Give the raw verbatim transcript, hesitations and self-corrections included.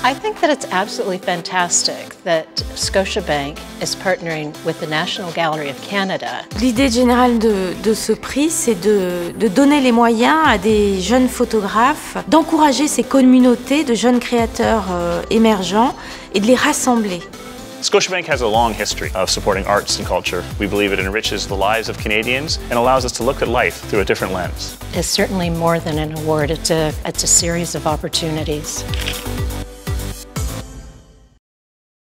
I think that it's absolutely fantastic that Scotiabank is partnering with the National Gallery of Canada. L'idée générale de, de ce prix, c'est de, de donner les moyens à des jeunes photographes, d'encourager ces communautés de jeunes créateurs euh, émergents et de les rassembler. Scotiabank has a long history of supporting arts and culture. We believe it enriches the lives of Canadians and allows us to look at life through a different lens. It's certainly more than an award, it's a, it's a series of opportunities.